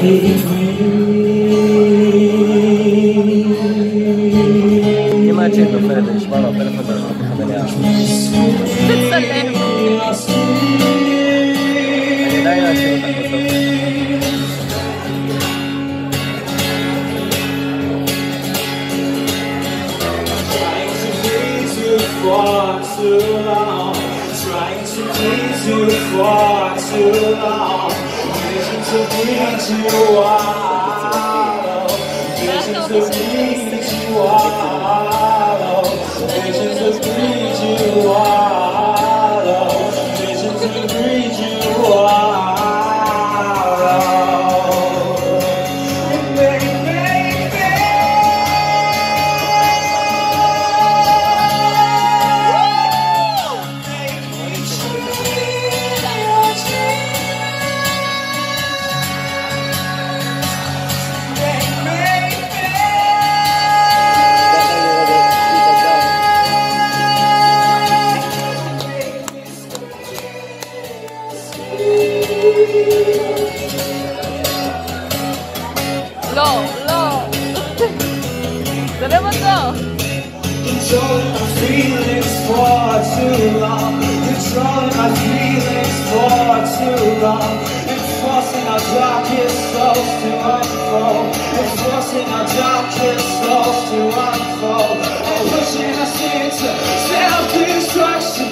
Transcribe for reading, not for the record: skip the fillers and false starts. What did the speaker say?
אם עד שהיא נופלת ונשמע לו הפלאפון שלנו בחדליה תצלם אני עדיין אשאיר אותך בסוף For too long, trying to please you for too long, visions of bleed you wallow, visions of bleed you wallow, visions of bleed you wallow, visions of bleed you wallow. לא, לא זה לבטו Controlling my feelings for too long, controlling my feelings for too long, and forcing our darkest souls to unfold, and forcing our darkest souls to unfold, and pushing us into self-destruction.